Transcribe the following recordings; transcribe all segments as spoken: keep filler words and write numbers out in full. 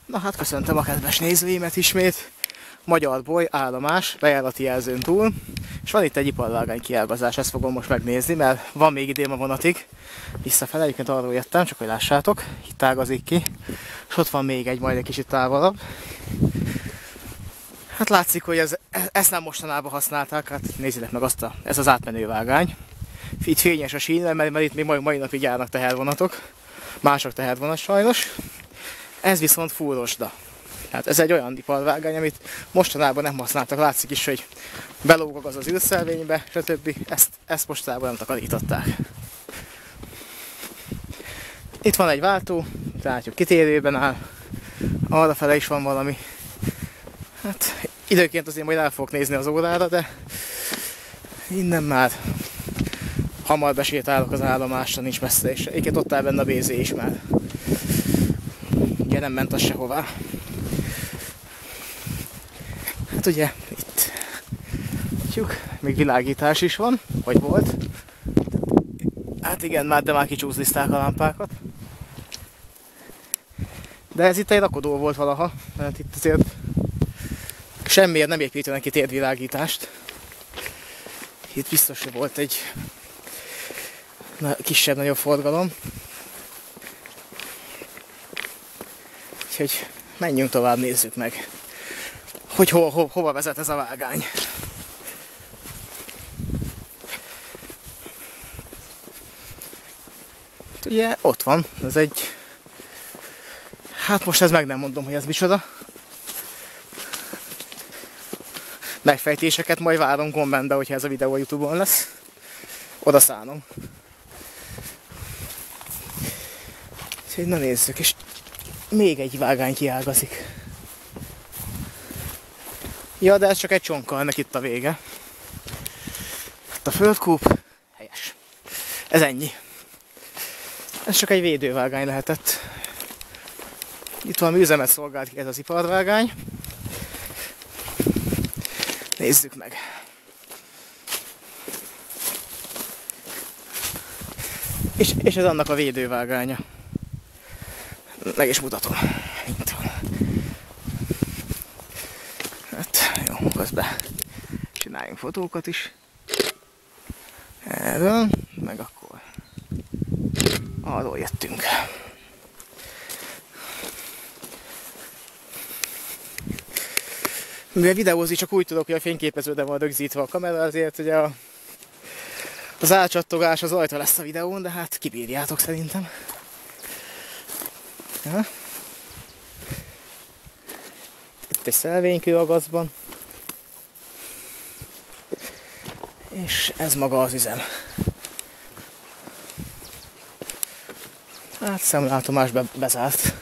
Na hát köszöntöm a kedves nézőimet ismét. Magyar Boly állomás, bejárati jelzőn túl. És van itt egy iparvágány kiágazás, ezt fogom most megnézni, mert van még idén a vonatig. Visszafele, egyébként arról jöttem, csak hogy lássátok, itt ágazik ki. És ott van még egy, majd egy kicsit távolabb. Hát látszik, hogy ez, ezt nem mostanában használták, hát nézzétek meg azt a, ez az átmenő vágány. Itt fényes a sín, mert, mert itt még mai, mai napig járnak tehervonatok. Mások tehervonat sajnos. Ez viszont fúrosda. Hát ez egy olyan iparvágány, amit mostanában nem használtak. Látszik is, hogy belóg a gaz az ülszelvénybe, stb. Ezt, ezt mostanában nem takarították. Itt van egy váltó, látjuk kitérőben áll. Arrafele is van valami. Hát időként azért majd el fogok nézni az órára, de innen már hamar besétálok az állomásra, nincs messze, és egyébként ott áll benne a bé zé is már. Ugye nem ment az sehová. Hát ugye itt látjuk, még világítás is van, vagy volt. Hát igen, már, de már kicsúszliszták a lámpákat. De ez itt egy rakodó volt valaha, mert itt azért semmiért nem építenek ki térdvilágítást. Itt biztos, hogy volt egy kisebb-nagyobb forgalom. Úgyhogy menjünk tovább, nézzük meg, hogy ho ho hova vezet ez a vágány. Ugye ott van, ez egy... Hát most ez meg nem mondom, hogy ez micsoda. Megfejtéseket majd várom kommentbe, hogyha ez a videó a YouTube-on lesz. Oda szánom. Úgyhogy na nézzük, és még egy vágány kiágazik. Ja, de ez csak egy csonka, ennek itt a vége. Itt a földkúp. Helyes. Ez ennyi. Ez csak egy védővágány lehetett. Itt valami üzemet szolgált ki ez az iparvágány. Nézzük meg. És, és ez annak a védővágánya. Meg is mutatom. Itt van. Hát jó, közben csináljunk fotókat is. Erről, meg akkor arról jöttünk. Mivel videózni csak úgy tudok, hogy a fényképezőben van rögzítve a kamera, azért ugye a, az átcsattogás az rajta lesz a videón, de hát kibírjátok szerintem. Ja. Itt egy szelvénykő a gazban. És ez maga az üzem. Hát szemlátomás be bezárt.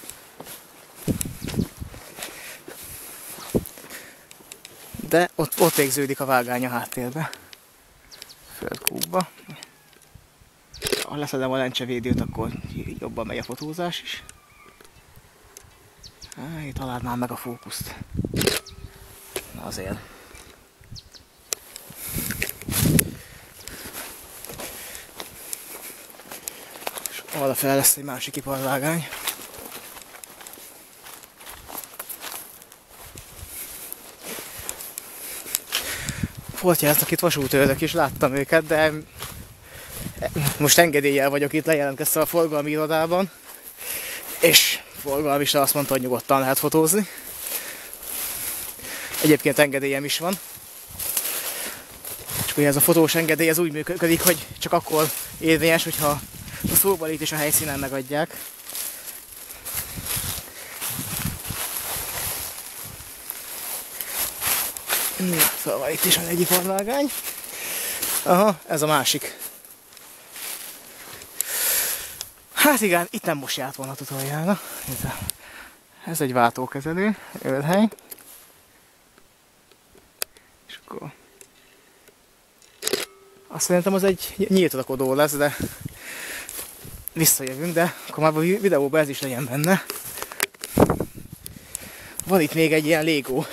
De ott, ott végződik a vágány a háttérbe. Földkútba. Ha leszedem a lencsevédőt, akkor jobban megy a fotózás is. Á, itt találnám meg a fókuszt. Na azért. És arra fel lesz egy másik iparvágány. Volt jártak itt vasútőrök is, láttam őket, de most engedéllyel vagyok itt, lejelentkeztem a forgalmi irodában, és forgalmista azt mondta, hogy nyugodtan lehet fotózni. Egyébként engedélyem is van. És ugye ez a fotós engedély ez úgy működik, hogy csak akkor érvényes, hogyha a szóbalét is a helyszínen megadják. Na, szóval itt is van egy iparvágány. Aha, ez a másik. Hát igen, itt nem most járt volna utoljára. Ez egy váltókezelő, őrhely. És akkor... Azt szerintem az egy nyílt rakodó lesz, de visszajövünk, de akkor már a videóban ez is legyen benne. Van itt még egy ilyen Lego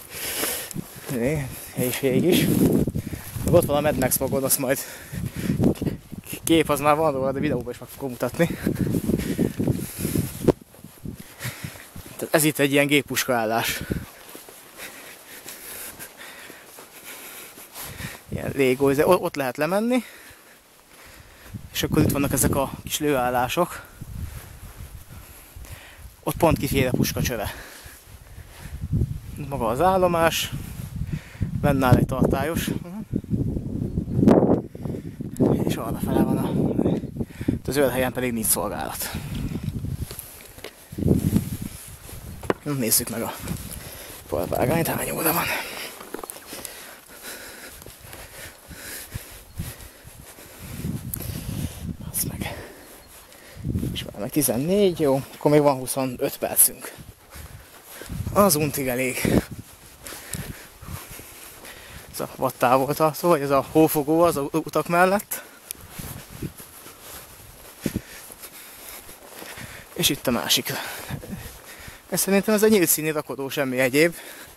helység is. Meg ott van a Mad Max magod, azt majd kép az már van róla, de videóban is meg fogom mutatni. Tehát ez itt egy ilyen géppuska állás. Ilyen légó, ott lehet lemenni. És akkor itt vannak ezek a kis lőállások. Ott pont kiféle puskacsöve. Maga az állomás. Benne áll egy tartályos. És arrafele van a... a zöld helyen pedig nincs szolgálat. Nézzük meg a falvágányt, hány óra van. Az meg. És már meg tizennégy, jó, akkor még van huszonöt percünk. Az untig elég. Ez a vadtávoltartó, vagy ez a hófogó az utak mellett. És itt a másik. Ez szerintem ez a nyílt színi rakodó, semmi egyéb.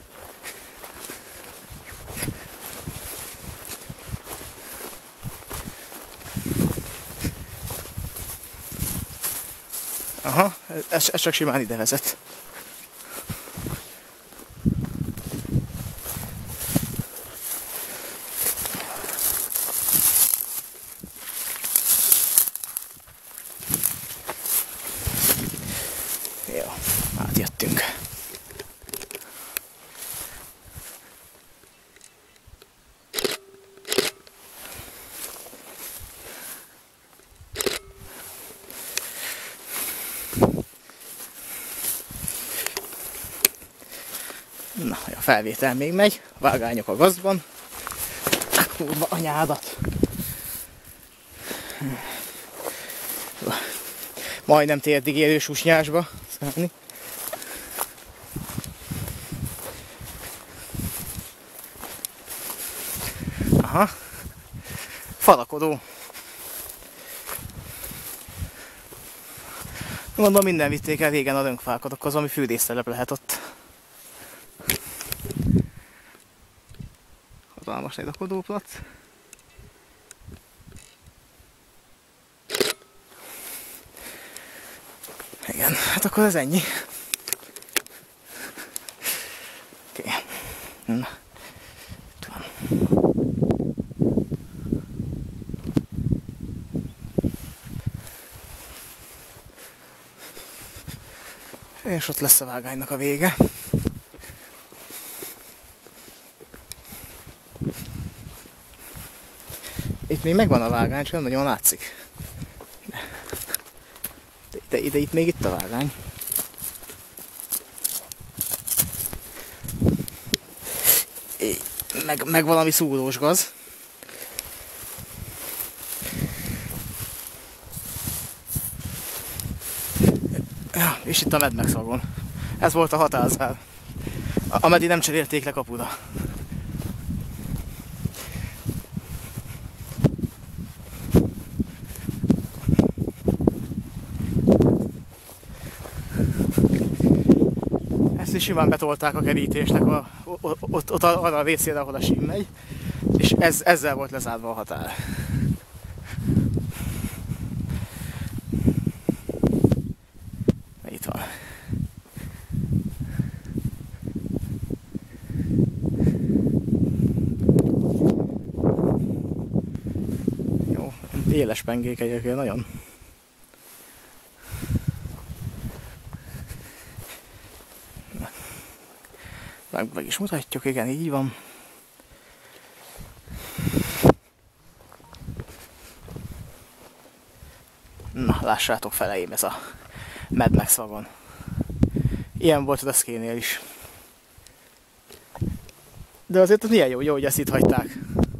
Aha, ez, ez csak simán ide vezet. Jó, átjöttünk. Na, a felvétel még megy, vágányok a gazban. Kurva anyádat! Majdnem térdig érő susnyásba szállni. Aha. Falakodó. Gondolom minden vitték el régen a rönkfákat, akkor az, ami fűrésztelep lehet ott. Hatalmas egy rakodóplac. Igen, hát akkor ez ennyi. Oké. Okay. Na. Itt van. És ott lesz a vágánynak a vége. Itt még megvan a vágány, csak nem nagyon látszik. De, de, de itt még itt a vágány. Meg, meg valami szúrós gaz. Ja, és itt a Mad Max vagon. Ez volt a határszál. Ameddig nem cserélték le kapuda. Ezt is simán betolták a kerítésnek a, ott, ott, ott arra a vécére, ahol a sím megy, és ez, ezzel volt lezárva a határ. Itt van. Jó, éles pengék egyébként nagyon. Meg, meg is mutatjuk, igen, így van. Na, lássátok, feleim ez a Mad Max vagon. Ilyen volt a Szkénél is. De azért az milyen jó, jó, hogy ezt itt hagyták.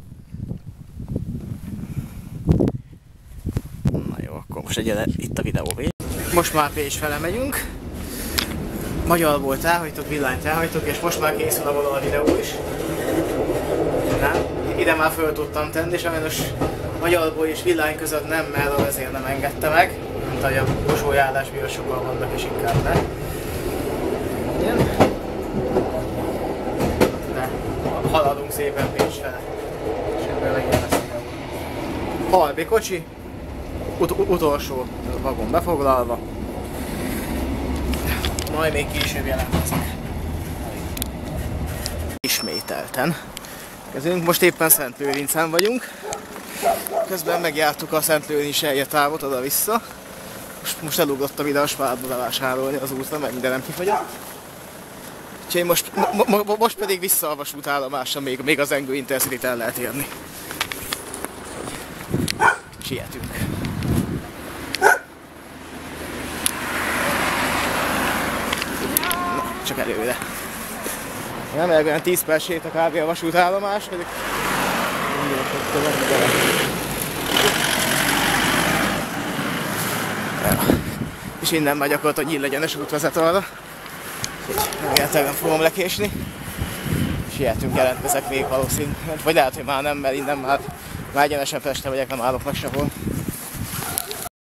Na jó, akkor most egyre itt a videó vég. Most már Pécs fele megyünk. Magyarból elhagytok, villanyt elhagytok, és most már készül a vonal a videó is. Nem? Ide már föl tudtam tenni, és sajnos Magyarból és Villány között nem, mert a vezér nem engedte meg. Mint ahogy a Bosójárás miatt sokan vannak, és inkább ne. De haladunk szépen Pécs fele. És ebből megint lesz a Halbi kocsi, ut utolsó vagon befoglalva. majd még később jelentkezik. Ismételten. Kezdünk, most éppen Szentlőrincen vagyunk. Közben megjártuk a Szentlőrinc távot oda-vissza. Most, most elugrottam ide a Spárba bevásárolni az útra, mert minden nem kifogyott. Úgyhogy most, mo mo most pedig vissza a vasútállomásra, még, még az Engő Intercity-t el lehet érni. Sietünk. Na, csak előre. Nem elég olyan tíz perc sét a kb. A vasútállomás, pedig... És innen már gyakorlatilag nyílegyenes út vezet arra. Remélhetően fogom lekésni. Sietünk, jelentkezek még valószínűleg. Vagy lehet, hogy már nem, mert innen már, már egyenesen Pestre vagyok, nem állok meg sehol.